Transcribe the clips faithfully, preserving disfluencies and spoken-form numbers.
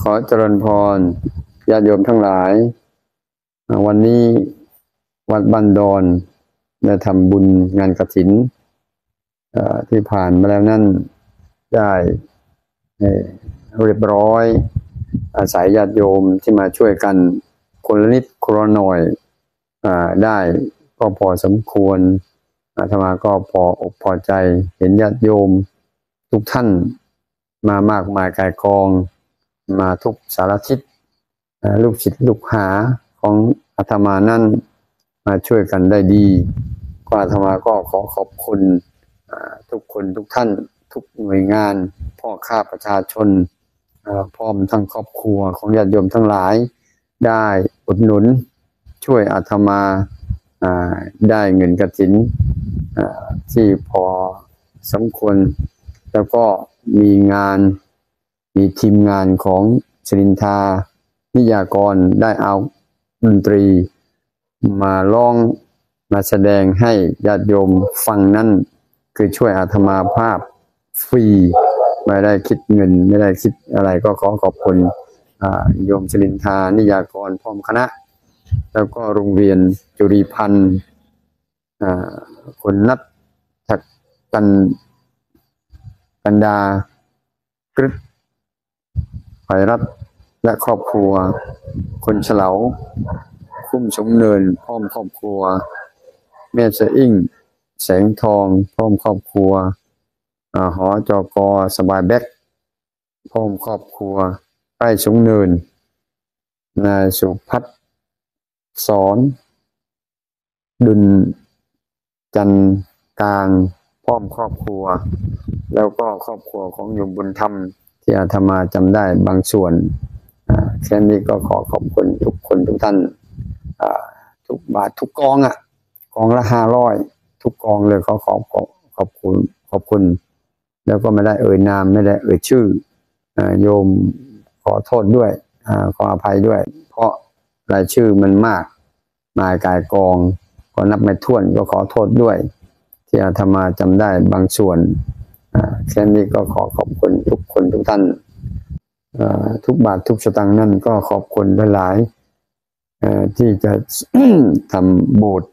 อเจริญพรญาติโยมทั้งหลายวันนี้วัดบ้านดอนได้ทำบุญงานกฐินที่ผ่านมาแล้วนั่นได้เรียบร้อยอาศัยญาติโยมที่มาช่วยกันคนละนิดคนละหน่อยได้ก็พอสมควรอาตมาก็พออกพอใจเห็นญาติโยมทุกท่านมามากมายกายกองมาทุกสารทิศลูกศิษย์ลูกหาของอาตมานั่นมาช่วยกันได้ดีก็อาตมาก็ขอขอบคุณทุกคนทุกท่านทุกหน่วยงานพ่อข้าประชาชนพร้อมทั้งครอบครัวของญาติโยมทั้งหลายได้อุดหนุนช่วยอาตมาได้เงินกฐินที่พอสมควรแล้วก็มีงานมีทีมงานของชรินทานิยากรได้เอาดนตรีมาร้องมาแสดงให้ญาติโยมฟังนั่นคือช่วยอาตมาภาพฟรีไม่ได้คิดเงินไม่ได้คิดอะไรก็ขอขอบคุณโยมชรินทานิยากรพร้อมคณะแล้วก็โรงเรียนจุรีพันธ์คนนัดทักกันกันดากฤษไพรัตน์และครอบครัวคนเฉลาคุ้มสมเนินพร้อมครอบครัวแม่เสอิ่งแสงทองพร้อมครอบครัวหอจกสบายแบ็คพร้อมครอบครัวใกล้สงเนินนายสุพัฒน์สอนดุลจันกลางพร้อมครอบครัวแล้วก็ครอบครัวของโยมบุญธรรมที่อาตมาจำได้บางส่วนแค่นี้ก็ขอขอบคุณทุกคนทุกท่านทุกบาททุกกองอ่ะกองละห้าร้อยทุกกองเลยขอขอบขอบคุณขอบคุณแล้วก็ไม่ได้เอ่ยนามไม่ได้เอ่ยชื่อโยมขอโทษด้วยขออภัยด้วยเพราะรายชื่อมันมากมากายกองก็นับไม่ถ้วนก็ขอโทษด้วยที่อาตมาจำได้บางส่วนแค่นี้ก็ขอขอบคุณทุกคนทุกท่านทุกบาททุกสตางค์นั่นก็ขอบคุณหลายๆที่จะ ทำโบสถ์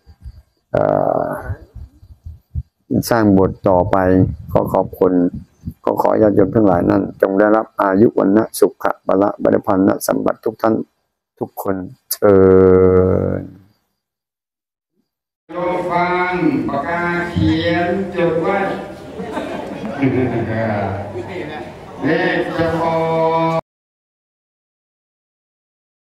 สร้างโบสถ์ต่อไปก็ขอบคุณก็ขอญาติโยมทั้งหลายนั้นจงได้รับอายุวันนะสุขะบละบริพันธ์สมบัติทุกท่านทุกคนเชิญโยมฟังปากกาเขียนจดไว้เลขจะ